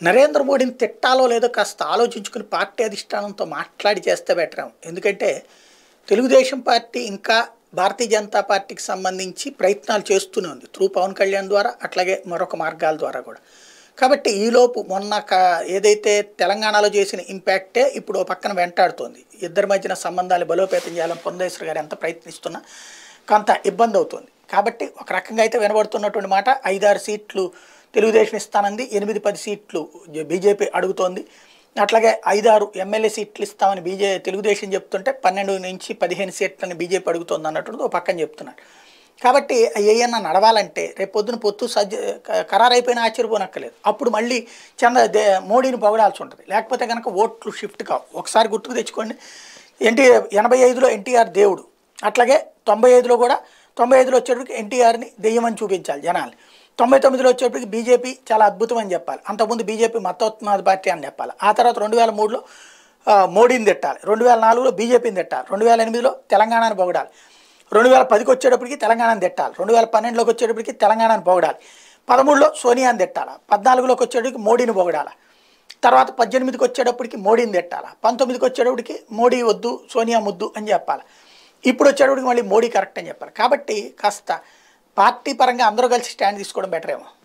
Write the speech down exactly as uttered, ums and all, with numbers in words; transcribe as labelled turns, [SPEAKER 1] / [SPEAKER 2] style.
[SPEAKER 1] నరేంద్ర మోడీని తిట్టాలో లేదో కాస్త ఆలోచించుకుని పార్టీ అధిష్టానంతో మాట్లాడి చేస్తే బెటర్. ఎందుకంటే తెలుగుదేశం పార్టీ ఇంకా భారతీయ జనతా పార్టీకి సంబంధించి ప్రయత్నాలు చేస్తూనే ఉంది త్రూ పవన్ కళ్యాణ్ ద్వారా, అట్లాగే మరొక మార్గాల ద్వారా కూడా. కాబట్టి ఈలోపు మొన్న ఏదైతే తెలంగాణలో చేసిన ఇంపాక్టే ఇప్పుడు ఓ పక్కన వెంటాడుతోంది. ఇద్దరి మధ్యన సంబంధాలు బలోపేతం చేయాలని పురంధేశ్వరి గారు ఎంత ప్రయత్నిస్తున్నా కొంత ఇబ్బంది అవుతుంది. కాబట్టి ఒక రకంగా అయితే వినబడుతున్నటువంటి మాట ఐదారు సీట్లు తెలుగుదేశం ఇస్తానంది, ఎనిమిది పది సీట్లు బీజేపీ అడుగుతోంది. అట్లాగే ఐదారు ఎమ్మెల్యే సీట్లు ఇస్తామని బీజే తెలుగుదేశం చెప్తుంటే పన్నెండు నుంచి పదిహేను సీట్లని బీజేపీ అడుగుతోంది అన్నట్టు ఒక పక్కన చెప్తున్నారు. కాబట్టి ఏమన్నా నడవాలంటే రేపు పొద్దున పొత్తు సజ్జ ఖరారైపోయినా ఆశ్చర్యపోనక్కర్లేదు. అప్పుడు మళ్ళీ చంద్ర దే మోడీని పొగడాల్సి ఉంటుంది. లేకపోతే కనుక ఓట్లు షిఫ్ట్ కావు. ఒకసారి గుర్తుకు తెచ్చుకోండి, ఎన్టీ ఎనభై ఐదులో ఎన్టీఆర్ దేవుడు, అట్లాగే తొంభై ఐదులో కూడా తొంభై ఐదులో వచ్చేటప్పటికి ఎన్టీఆర్ని దెయ్యమని చూపించాలి జనాల్ని. తొంభై తొమ్మిదిలో వచ్చేటప్పటికి బీజేపీ చాలా అద్భుతం అని చెప్పాలి. అంతకుముందు బీజేపీ మతోన్మాద పార్టీ అని చెప్పాలి. ఆ తర్వాత రెండు వేల మూడులో మోడీని తిట్టాలి, రెండు వేల నాలుగులో బీజేపీని తిట్టాలి, రెండు వేల ఎనిమిదిలో తెలంగాణని పొగడాలి, రెండు వేల పదికి వచ్చేటప్పటికి తెలంగాణని తిట్టాలి, రెండు వేల పన్నెండులోకి వచ్చేటప్పటికి తెలంగాణని పొగడాలి, పదమూడులో సోనియాని తిట్టాలి, పద్నాలుగులోకి వచ్చేటప్పటికి మోడీని పొగడాలి, తర్వాత పద్దెనిమిదికి వచ్చేటప్పటికి మోడీని తిట్టాలి, పంతొమ్మిదికి వచ్చేటప్పటికి మోడీ వద్దు సోనియా ముద్దు అని చెప్పాలి, ఇప్పుడు వచ్చేటప్పటికి మళ్ళీ మోడీ కరెక్ట్ అని చెప్పాలి. కాబట్టి కాస్త పార్టీ పరంగా అందరూ కలిసి స్టాండ్ తీసుకోవడం బెటర్ ఏమో.